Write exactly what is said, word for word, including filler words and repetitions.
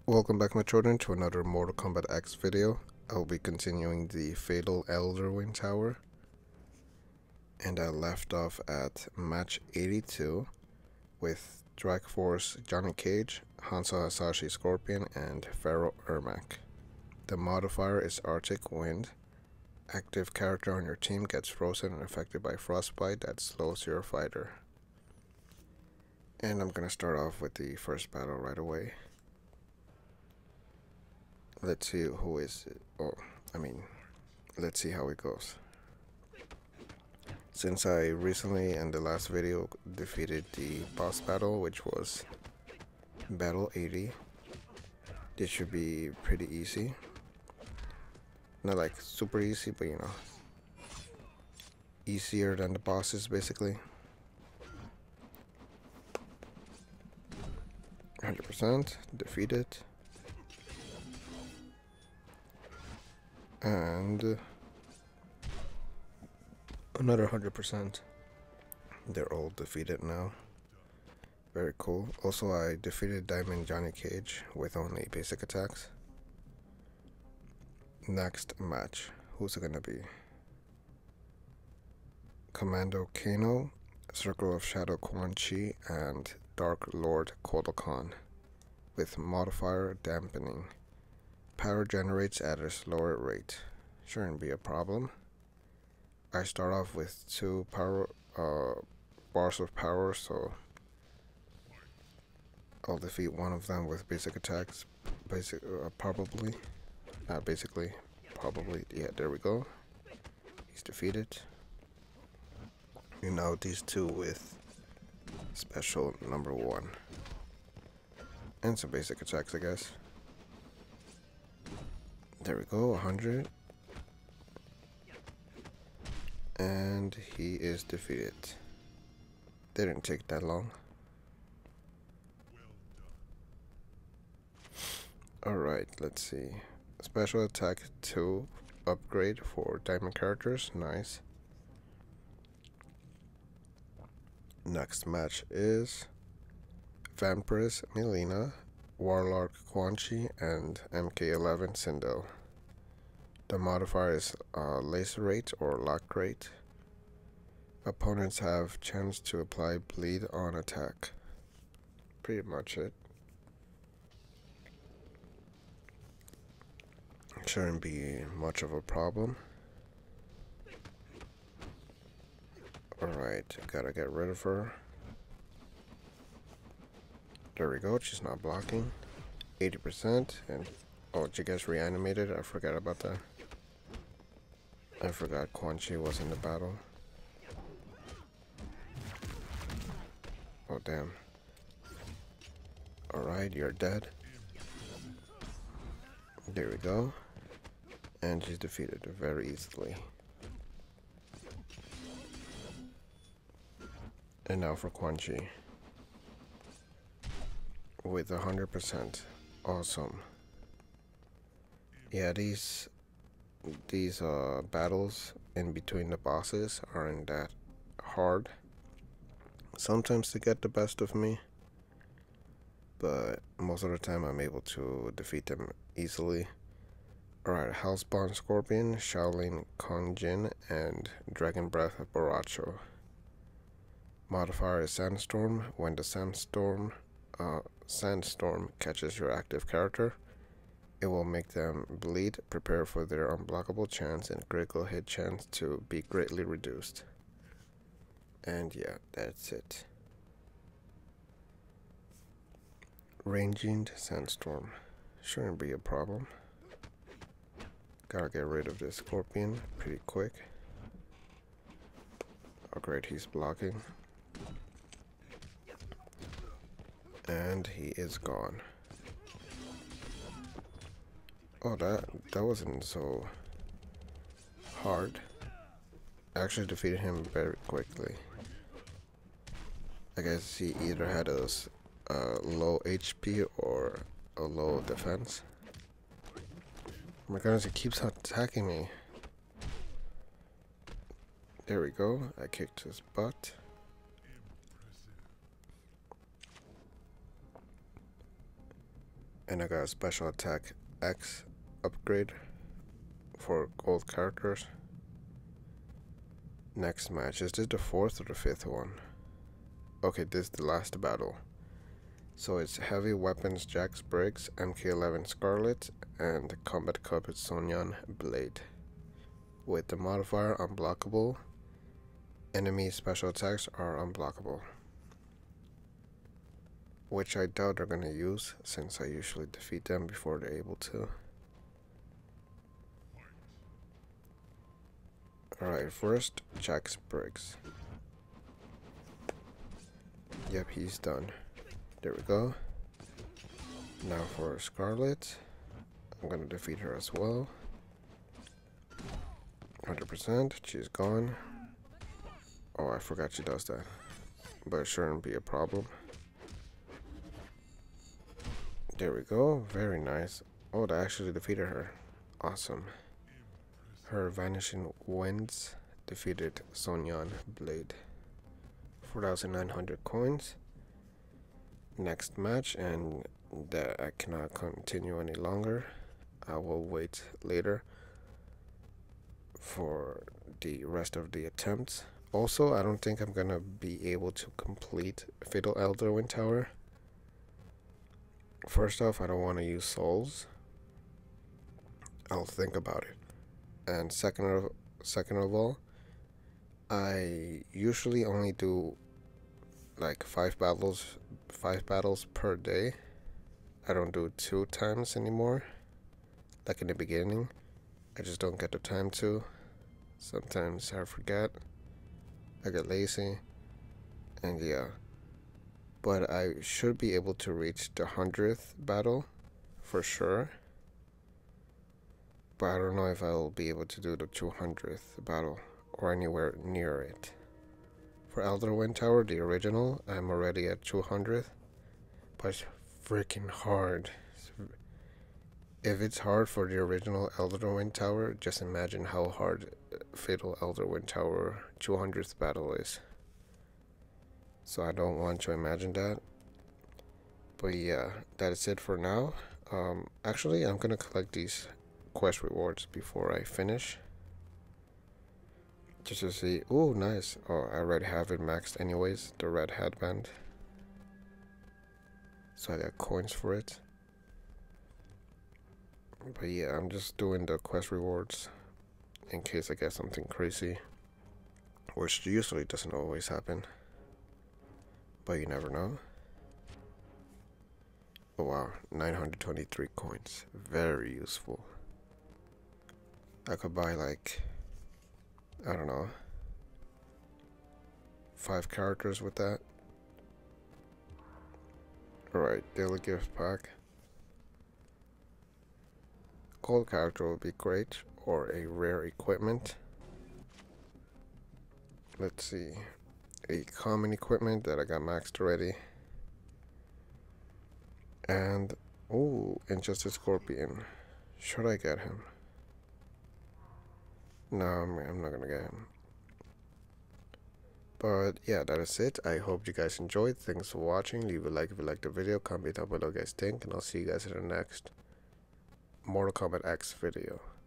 Welcome back, my children, to another Mortal Kombat X video. I'll be continuing the Fatal Elderwing Tower. And I left off at match eighty-two with Drag Force Johnny Cage, Hanzo Hasashi Scorpion, and Pharaoh Ermac. The modifier is Arctic Wind. Active character on your team gets frozen and affected by frostbite that slows your fighter. And I'm gonna start off with the first battle right away. Let's see who is it. Oh, I mean, let's see how it goes. Since I recently in the last video defeated the boss battle, which was battle eighty, this should be pretty easy. Not like super easy, but you know, easier than the bosses basically. one hundred percent defeated. And another one hundred percent. They're all defeated now. Very cool. Also, I defeated Diamond Johnny Cage with only basic attacks. Next match. Who's it gonna be? Commando Kano, Circle of Shadow Quan Chi, and Dark Lord Kotal Kahn with modifier dampening. Power generates at a slower rate. Shouldn't be a problem. I start off with two power uh, bars of power, so I'll defeat one of them with basic attacks. Basic, uh, probably. Not basically, probably. Yeah, there we go. He's defeated. You know, these two with special number one. And some basic attacks, I guess. There we go, one hundred. And he is defeated. Didn't take that long. Alright, let's see. Special attack two upgrade for diamond characters. Nice. Next match is Vampiress Mileena, Warlock Quan Chi, and M K eleven Sindel. The modifier is uh, Lacerate or Lock Rate. Opponents have chance to apply bleed on attack. Pretty much it. Shouldn't be much of a problem. Alright, gotta get rid of her. There we go, she's not blocking. eighty percent, and oh, she gets reanimated. I forgot about that. I forgot Quan Chi was in the battle. Oh, damn. Alright, you're dead. There we go. And she's defeated very easily. And now for Quan Chi. With one hundred percent. Awesome. Yeah, these these uh, battles in between the bosses aren't that hard. Sometimes they get the best of me, but most of the time I'm able to defeat them easily. Alright, Hellspawn Scorpion, Shaolin Kongjin, and Dragon Breath of Baracho. Modifier is Sandstorm. When the Sandstorm uh, Sandstorm catches your active character, it will make them bleed. Prepare for their unblockable chance and critical hit chance to be greatly reduced. And yeah, that's it. Ranging Sandstorm. Shouldn't be a problem. Gotta get rid of this Scorpion pretty quick. Oh great, he's blocking. And he is gone. Oh, that that wasn't so hard. I actually defeated him very quickly. I guess he either had a uh, low H P or a low defense. Oh my goodness, he keeps attacking me. There we go. I kicked his butt. And I got a special attack X upgrade for gold characters. Next match, is this the fourth or the fifth one? Okay, this is the last battle. So it's Heavy Weapons Jax Briggs, M K eleven Scarlet, and Combat Cupid Sun Yan Blade. With the modifier unblockable, enemy special attacks are unblockable. Which I doubt they're gonna use, since I usually defeat them before they're able to. Alright, first, Jax Briggs. Yep, he's done. There we go. Now for Scarlet. I'm gonna defeat her as well. one hundred percent. She's gone. Oh, I forgot she does that. But it shouldn't be a problem. There we go. Very nice. Oh, that actually defeated her. Awesome. Her Vanishing Winds defeated Sun Yan Blade. four thousand nine hundred coins. Next match, and that I cannot continue any longer. I will wait later for the rest of the attempts. Also, I don't think I'm gonna be able to complete Fatal Elderwind Tower. First off, I don't want to use souls. I'll think about it. And second of second of all, I usually only do like five battles five battles per day. I don't do two times anymore. Like in the beginning. I just don't get the time to. Sometimes I forget. I get lazy. And yeah. But I should be able to reach the hundredth battle for sure. But I don't know if I'll be able to do the two hundredth battle or anywhere near it. For Elderwind Tower, the original, I'm already at two hundred. But it's freaking hard. If it's hard for the original Elderwind Tower, just imagine how hard Fatal Elderwind Tower two hundredth battle is. So I don't want to imagine that. But yeah, that is it for now. Um, actually, I'm gonna collect these quest rewards before I finish. Just to see. Oh, nice. Oh, I already have it maxed anyways, the red headband. So I got coins for it. But yeah, I'm just doing the quest rewards in case I get something crazy, which usually doesn't always happen. But you never know. Oh wow, nine hundred twenty-three coins. Very useful. I could buy like, I don't know, five characters with that. Alright, daily gift pack. Gold character would be great, or a rare equipment. Let's see. A common equipment that I got maxed already. And, oh, Injustice Scorpion. Should I get him? No, I'm, I'm not gonna get him. But yeah, that is it. I hope you guys enjoyed. Thanks for watching. Leave a like if you liked the video. Comment down below what you guys think. And I'll see you guys in the next Mortal Kombat X video.